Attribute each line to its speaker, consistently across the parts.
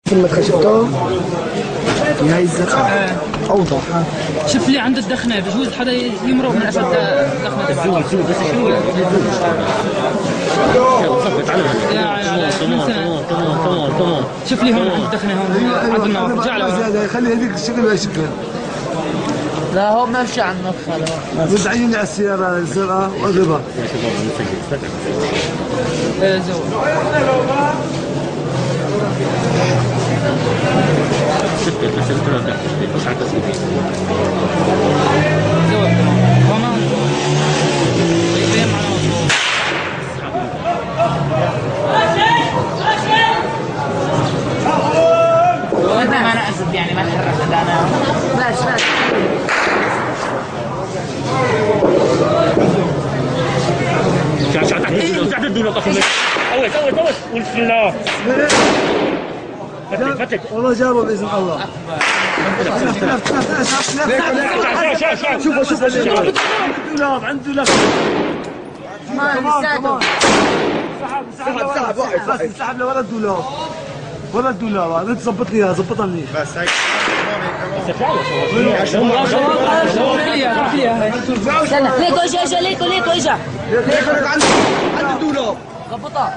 Speaker 1: المدخل شفتوه؟ هاي الزرقاء اوضح.
Speaker 2: شوف لي عند الدخنه بجوز حدا يمرق من اسد الدخنه تبعه. تمام. شوف لي هون عند الدخنه هون عند النار رجع له.
Speaker 1: خلي هذيك الشكل وهي شكل.
Speaker 3: لا هو ماشي على المدخل.
Speaker 1: بس عيني على السياره الزرقاء واضربها.
Speaker 3: ما انا اسف يعني ما تحركت انا. ماشي.
Speaker 4: تحت الدولة طفل. اوت بسم الله. فتك
Speaker 1: والله جابوا باذن الله. شوف الدولاب عند الدولاب. سحب واحد سحب لورا الدولاب. ورا الدولاب هذا تظبط لي اياها ظبطها منيح. بس هيك
Speaker 5: ليكو اجا ليكو اجا
Speaker 1: عند الدولاب
Speaker 5: ظبطها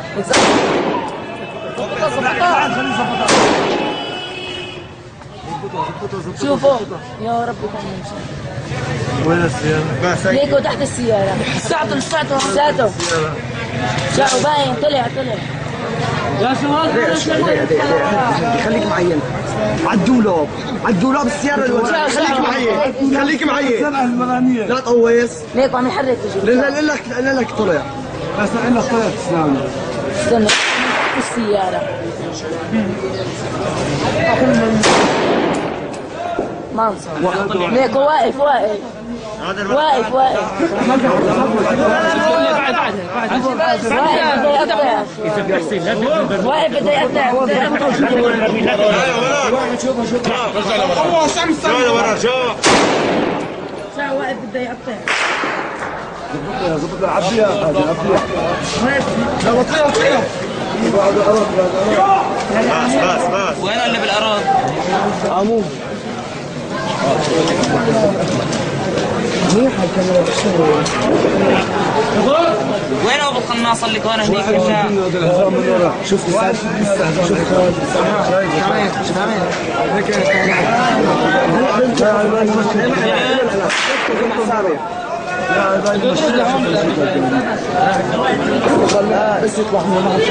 Speaker 5: شوفوا يا رب يكون يمشي.
Speaker 1: وين السيارة؟
Speaker 5: ليكو تحت السيارة. ساعته باين طلع
Speaker 2: يا شباب
Speaker 1: خليك معي على الدولاب السيارة الوجه. خليك معي لا تقويس.
Speaker 5: ليكو عم يحرك
Speaker 1: لا لك طلع بس لك طلع تسلم.
Speaker 5: استنى السيارة منصر. ليكو واقف واقف بده يقطع. واقف بده يقطع.
Speaker 1: ظبط عبيها لا طير
Speaker 4: بس
Speaker 2: وين اللي بالأراضي؟
Speaker 1: عمو منيح الكاميرا بتشتغل.
Speaker 2: وين ابو القناصه اللي كان هنيك؟
Speaker 1: شوف بس يطلع من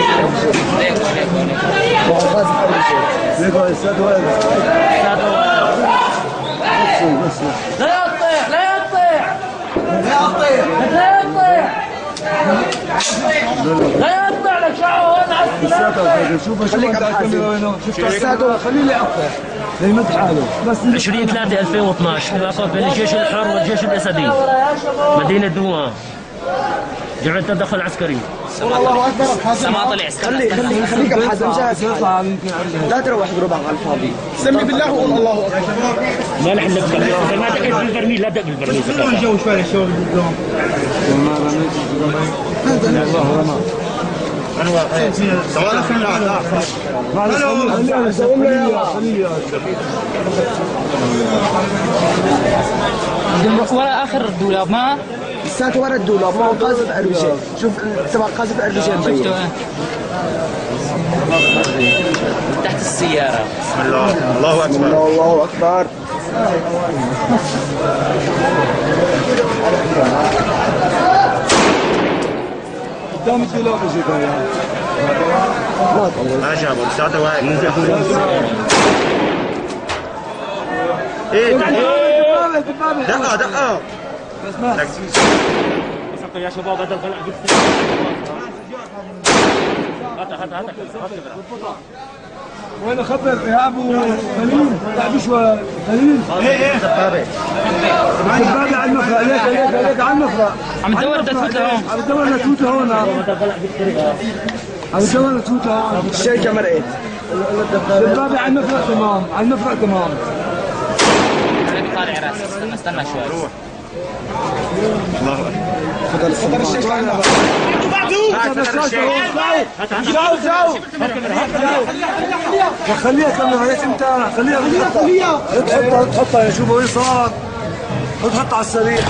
Speaker 5: لا يطلع لك شعره هون على السلامة.
Speaker 1: شوف خليه يقطع ليمد حاله. بس
Speaker 4: 20/3/2012 اتفاقات بين الجيش الحر والجيش الاسدي مدينه دوام. جعل تدخل عسكري.
Speaker 1: الله اكبر.
Speaker 2: سما طلع
Speaker 1: خليك ابحث مجهز. لا تروح بربع على الفاضي. سمي بالله وقول الله اكبر.
Speaker 4: ما نحن نبقى ما دقيت بالبرميل. لا دق بالبرميل.
Speaker 1: شنو الجو شوي الشغل بالدوام. ما رميت الله رمى. سؤال
Speaker 2: نروح ورا اخر الدولاب. ما
Speaker 1: لساته ورا الدولاب. ما هو قاذف اربشين. شوف تبع قاذف اربشين مبين
Speaker 2: تحت السياره.
Speaker 4: بسم الله. الله اكبر.
Speaker 1: الله اكبر. قدام الدولاب اجى
Speaker 4: ما جابوا لساته واقف. ايه دقة
Speaker 1: بس ما
Speaker 4: يا شباب هذا الغلاء هات
Speaker 1: وين خبر ايهاب وخليل تعبوا شوي. خليل ايه
Speaker 4: دبابة
Speaker 1: على المفرق. ليك على المفرق.
Speaker 2: عم تدور تفوت لهون.
Speaker 1: عم تدور لتوته هون. عم تدور لتوته هون. الشركة مرقت. دبابة على المفرق تمام.
Speaker 2: طالع راسي. استنى شوي.
Speaker 4: الله اكبر.
Speaker 1: تفضل الشيخ عنا.
Speaker 4: بعده
Speaker 1: خليها كمل عليك انت، خليها تحطها شوف وين صار. حطها على السريع.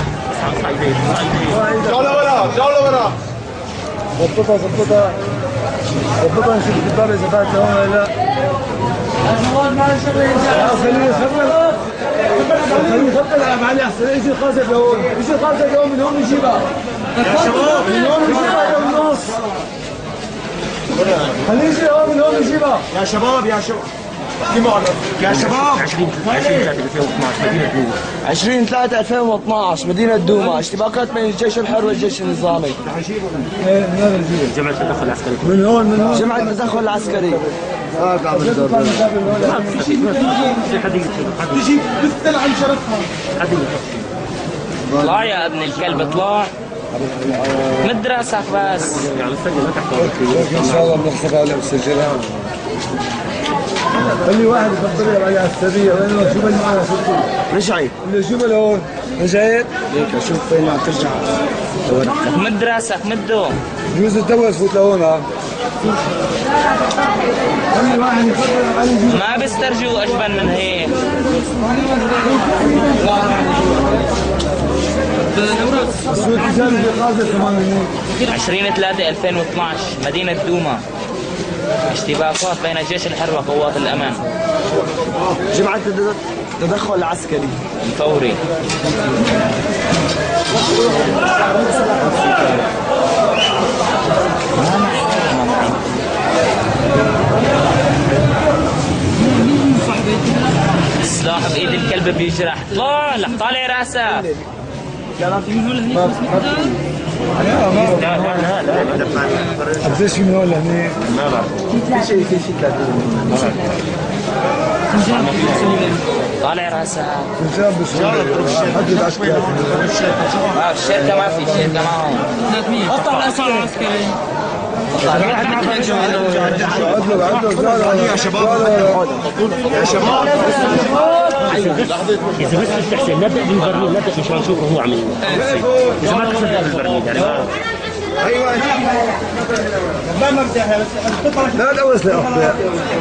Speaker 1: جولة ورا ضبطها نشوف الدبابة إذا فاتت هون ولا لا. خليه يخبط على معلي أحسن. يجي القاذف لهون، من هون يجيبها يا شباب، من هون يجيبها بالنص. خليه يجي لهون من هون يجيبها يا شباب. يا شباب 20/3/2012 مدينة دوما. اشتباكات بين الجيش الحر والجيش النظامي.
Speaker 4: جمعية التدخل العسكري.
Speaker 1: من هون جمعية التدخل العسكري. تجي بتطلع عن شرفها.
Speaker 3: اطلع يا ابن الكلب اطلع. مد راسك بس.
Speaker 4: يعني السجل لا تحتاج.
Speaker 1: ان شاء الله بنحسبها على مسجلها. خلي واحد يفضل يلعب على السريع. وين شو اللي معنا شفتوا؟ رجعي. اللي شو هون؟ رجعت؟ ليك اشوف فين عم ترجع.
Speaker 3: مد راسك مده.
Speaker 1: يجوز الدواء تفوت لهون. ها خلي واحد يفضل على الجيل.
Speaker 3: ما بيسترجوا اجبن من هيك. 20/3/2012 مدينة دوما. اشتباكات بين الجيش الحر وقوات الأمن.
Speaker 1: جمعية التدخل العسكري
Speaker 3: الفوري. السلاح بإيد الكلب بيجرح. طلع لك طالع راسك.
Speaker 1: قديش من هون لهنيك؟
Speaker 4: ما بعرف.
Speaker 1: في شيء 30.
Speaker 3: طالع راسك.
Speaker 1: رجال بسهولة. حدد عسكري.
Speaker 3: الشركة ما في شركة ما هون.
Speaker 2: قطع العسكري.
Speaker 1: يا شباب
Speaker 4: اذا بس تستحسن نبدا بالبرميل، نبدا مشان نشوف هو عم يصير. اذا ما تقصد بالبرميل يعني ما
Speaker 1: ايوه ما مفتاحها. لا تقوس لي اقطع.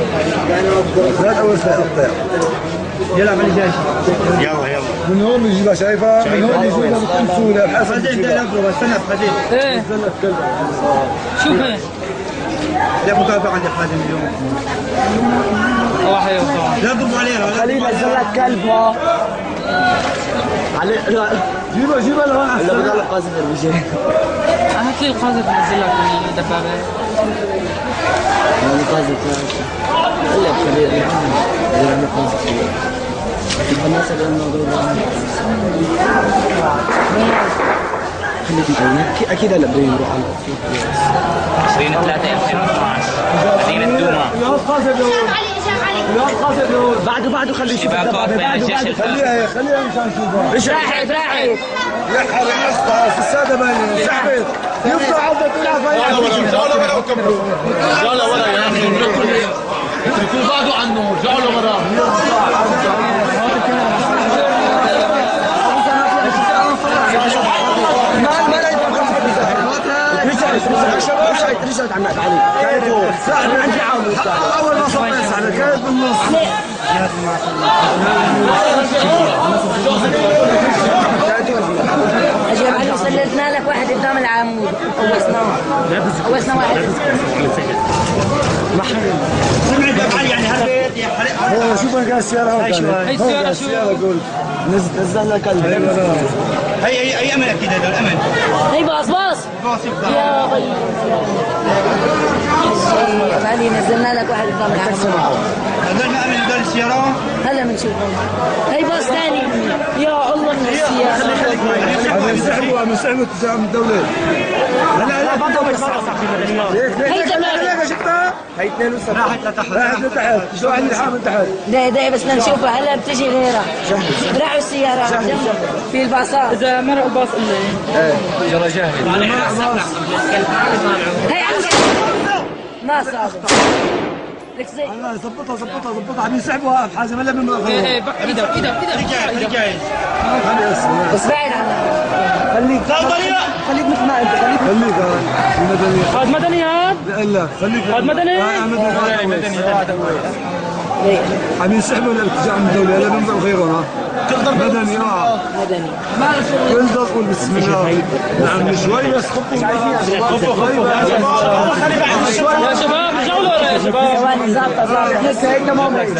Speaker 1: يلا من جاي.
Speaker 4: يلا
Speaker 1: من هون بيجيبها شايفها؟ من هون بيجيبها بكل سهولة. الحسن انت لفه استنى بخديم.
Speaker 2: ايه شوف هيك.
Speaker 1: لا متابع عند حازم اليوم.
Speaker 2: الله يوفقه.
Speaker 1: لا تضرب عليها. خليه ينزل لك كلب. جيبها لهون احسن. لا بدل القاذف اللي بيجي.
Speaker 2: هات لي القاذف نزل لك الدبابة.
Speaker 1: هذا قاذف. الا بخليه يعني قاذف. الناس اللي الموضوع اكيد هلا بده يروح على
Speaker 3: 20/3/2012 مدينة دوما.
Speaker 1: بعده خليه يشوف
Speaker 3: اشتباكات بين الجيش الحر.
Speaker 1: خليها مشان نشوفها.
Speaker 5: راحت
Speaker 1: يحرق نصها في الساده باني سحبت يفضل عودة تلعب.
Speaker 6: جولة ورا يا اخي. اتركوا بعضه عنه. جولة ورا.
Speaker 1: رجعت عنا علي. ساعد عندي عامل. اول ما صفيت على كانت بالنص.
Speaker 5: يا معلم سللنا لك واحد قدام العمود. قوسنا واحد.
Speaker 1: يعني هالبيت هو شوف انا السياره هون. هي السياره قول نزل لك هي امل اكيد. هذا الامل.
Speaker 5: هي باص يا بي. علي نزلنا لك واحد قدام العمود.
Speaker 1: هذول ما امل هذول السياره.
Speaker 5: هلا بنشوفهم. هي باص ثاني. يا الله من السياره.
Speaker 1: هذا مسحبوا تساهم الدوله. لا
Speaker 5: هي كمان
Speaker 1: شفتها؟ هي 72 راحت لتحت. شو عندي حامل تحت.
Speaker 5: ده بس نشوفها هلا بتجي غيرها. راحوا السيارات في الباصات.
Speaker 2: إذا مرق الباص اللي
Speaker 1: يلا جاهز.
Speaker 5: هي ما صار. لك زي
Speaker 1: ظبطها عم يسحبوها في حازم هلا من
Speaker 2: ايه ايدها
Speaker 1: رجعت.
Speaker 5: بس بعيد عنها.
Speaker 1: خليك مثل ما انت. خليك المدني.
Speaker 2: هاد مدني هاد.
Speaker 1: لا خليك
Speaker 2: هاد مدني.
Speaker 1: مدني.
Speaker 7: عم ينسحبوا الارتجاع من الدولة لا بينفعوا غيرهم مدني
Speaker 5: مدني
Speaker 7: تقدر تقول بسم الله نعم شوي بس خفوا
Speaker 2: يا شباب رجعوا له يا شباب
Speaker 5: ثواني ظابطه لسه هيك تمام
Speaker 1: يا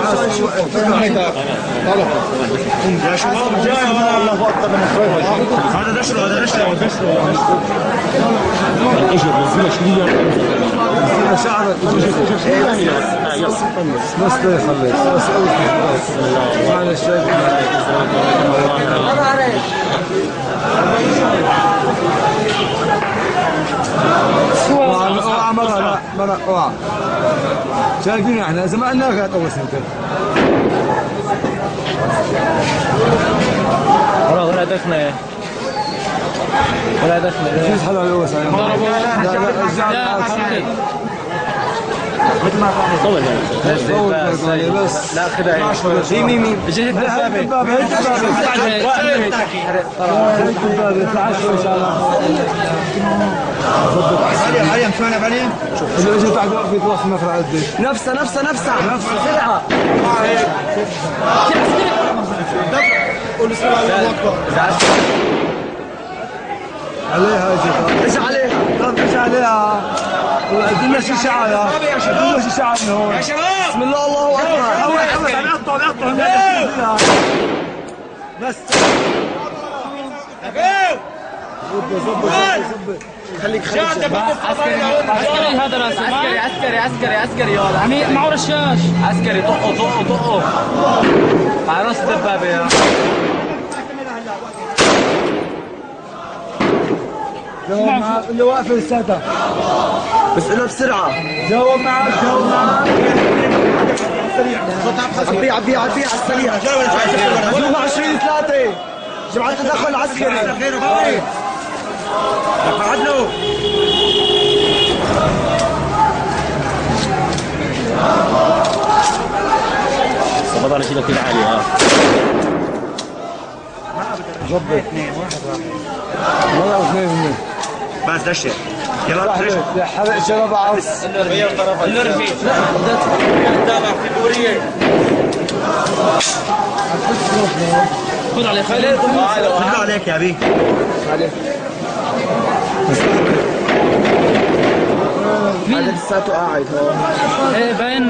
Speaker 1: شباب جاي والله اكبر من هذا دشره
Speaker 4: ايش الرزية شوية
Speaker 7: شعرك بس لا يخليك بس معلش مرة اوعى شايفين احنا اذا ما قلنا لك اول سنتين
Speaker 3: ولا دخنة
Speaker 7: كيف حلو الاول سنتين
Speaker 3: مثل ما طول
Speaker 7: بس لا خدها مين جهة الدبابة هيك تعشوا ان شاء الله
Speaker 1: علي مشونا علي
Speaker 7: شوف اللي اجى بعد وقفة وقف مفرع قديش نفسها سرعة قول بسم الله اكبر عليها ايش عليها طب ايش عليها قدمنا شي شعرة قدمنا شي شعرة من هون يا شباب بسم الله الله اكبر نقطع بس خليك
Speaker 2: عسكري هذا راسه
Speaker 3: عسكري يلا
Speaker 2: عمي معه رشاش
Speaker 3: عسكري طقه على راس الدبابة يا
Speaker 7: اللي واقف لساتها بس له بسرعة جاوب معك سريع عبيه على السريع جوا 20-3 جماعة تدخل عسكري عدلوا
Speaker 4: بضل اشيلك العالية
Speaker 7: ظبط 2-1 والله 2
Speaker 1: بس دشر يلا
Speaker 7: حرق شباب عرس
Speaker 1: غير طرف النرفي تابع في دوريه
Speaker 2: خذ عليه خليه
Speaker 1: خذ عليك يا ابي
Speaker 7: عليك هذا لساته قاعد هون
Speaker 2: ايه باين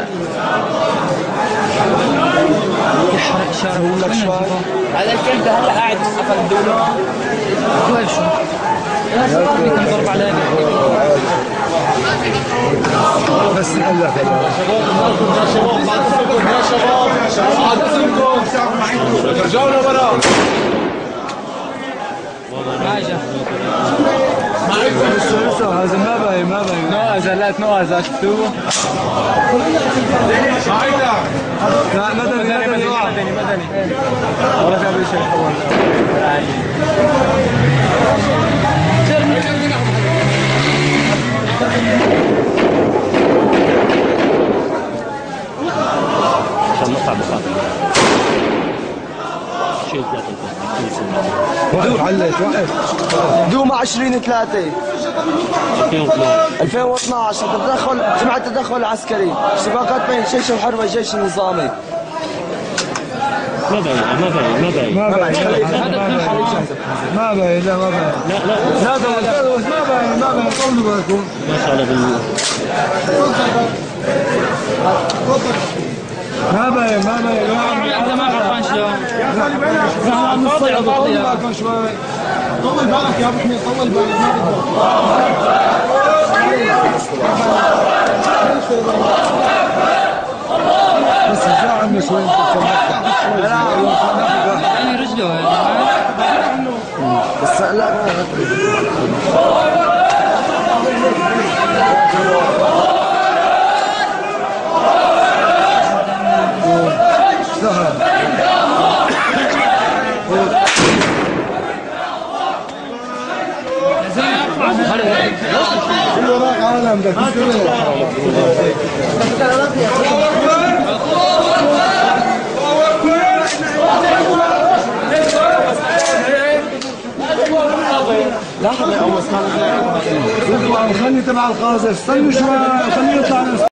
Speaker 2: يحرق شارع
Speaker 3: هذا الكلب هلا قاعد قفل الدولة
Speaker 2: وين شو كم ضرب عليك
Speaker 7: بس نقول لك
Speaker 6: رجعوا لورا
Speaker 2: ما اجى
Speaker 7: لسه هذا ما باين
Speaker 3: نوازة شفتوه؟
Speaker 7: لا مدني
Speaker 3: والله جاب شيء حول
Speaker 4: عشان نقطع بخاطر شيل 3
Speaker 7: وقف عليك دوما 20-3 2012 جماعة التدخل العسكري اشتباكات بين الجيش الحر والجيش النظامي
Speaker 4: ما باين
Speaker 7: ما باين لا ما باين طولوا بالكم
Speaker 4: ما شاء الله
Speaker 7: ما باين
Speaker 2: انت ما عرفان شلون
Speaker 7: طول بالكم شوي طول بالك يا ابو حميد طول بالك بس رجع عنا شوي
Speaker 2: يعني رجله
Speaker 7: بس لا وراك عالم ده لحظة أول خلي تبع القاذف استنوا شوي خليه يطلع